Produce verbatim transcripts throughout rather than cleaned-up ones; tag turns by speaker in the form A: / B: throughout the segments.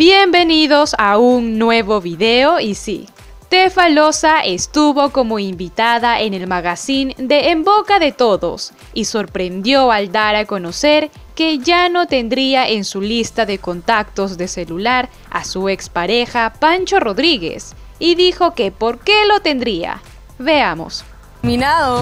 A: Bienvenidos a un nuevo video y sí, Tefa Loza estuvo como invitada en el magazine de En Boca de Todos y sorprendió al dar a conocer que ya no tendría en su lista de contactos de celular a su expareja Pancho Rodríguez y dijo que ¿por qué lo tendría? Veamos.
B: Terminado.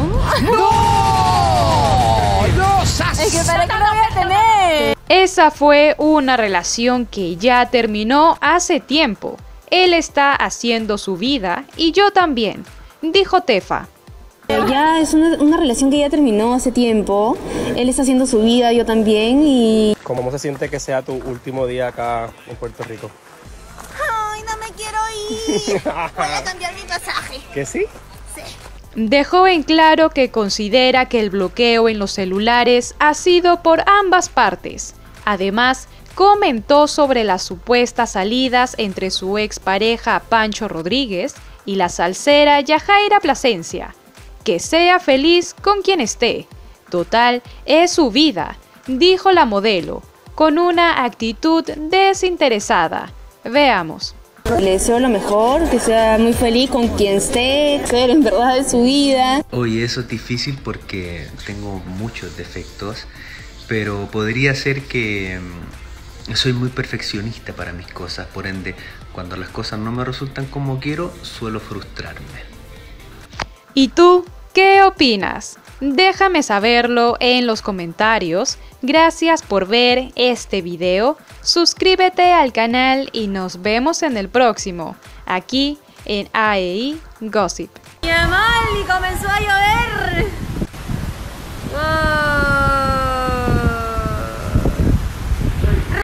C: ¡No! ¡Losas!
B: Es que para qué lo voy a tener.
A: Esa fue una relación que ya terminó hace tiempo. Él está haciendo su vida y yo también, dijo Tefa.
B: Ya es una, una relación que ya terminó hace tiempo. Él está haciendo su vida, yo también y...
D: ¿Cómo se siente que sea tu último día acá en Puerto Rico?
E: Ay, no me quiero ir. Voy a cambiar mi pasaje.
D: ¿Que sí?
E: Sí.
A: Dejó en claro que considera que el bloqueo en los celulares ha sido por ambas partes. Además, comentó sobre las supuestas salidas entre su expareja Pancho Rodríguez y la salsera Yajaira Plasencia. Que sea feliz con quien esté. Total, es su vida, dijo la modelo, con una actitud desinteresada. Veamos.
B: Le deseo lo mejor, que sea muy feliz con quien esté, que en verdad es su vida.
F: Oye, eso es difícil porque tengo muchos defectos, pero podría ser que mm, soy muy perfeccionista para mis cosas, por ende, cuando las cosas no me resultan como quiero, suelo frustrarme.
A: ¿Y tú qué opinas? Déjame saberlo en los comentarios. Gracias por ver este video. Suscríbete al canal y nos vemos en el próximo, aquí en A E I Gossip.
B: Mi amor, y comenzó a llover.